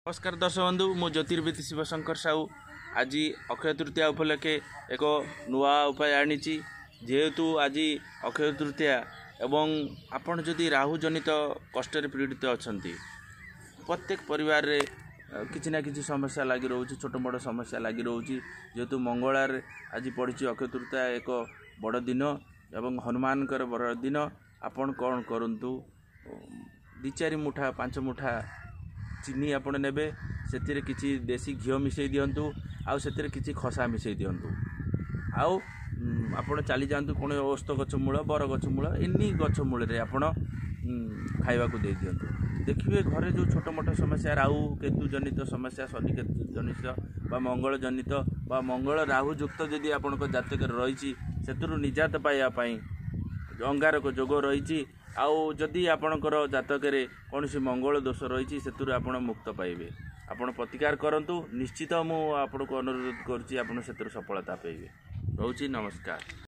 नमस्कार दर्शक बंधु मु ज्योतिर्विद शिवशंकर साहू आज अक्षय तृतीया उपलक्षे एक नुआ उपाय आनी जेहेतु आज अक्षय तृतीया एवं आपण जदि राहु जनित कष्ट पीड़ित अच्छा प्रत्येक परिवार रे किसी ना किसी समस्या लगी रोचे छोट मोट समस्या लगी रोचे जेहेतु मंगलार आज पड़ी अक्षय तृतीया एक बड़ दिन एवं हनुमान बड़ दिन आपण कौन करूँ दी चारि मुठा 5 मुठा चीनी आपण नेबे से किसी देसी घी मिसई दिंतु आउ किसी खसा मिसई दिंतु आउ आपण चली जातु कौन औस्त गछ मूल बर गछ मूल एनी गछ मूल आपण खाइबा को दे दिंतु देखिए घरे जो छोट मोट समस्या राहु केतु जनित समस्या शनि केतु जनित बा मंगल जनित बा मंगल राहु युक्त जदि आपण जातक रही से निजात पाइबापी अंगारक जोग रही आउ जदि आपणकर जातक कौन मंगल दोष रही से मुक्त पाइबे आपण प्रतिकार करंतु निश्चित मु आपको अनुरोध करुँच आप सफलता पाइबे। रोची नमस्कार।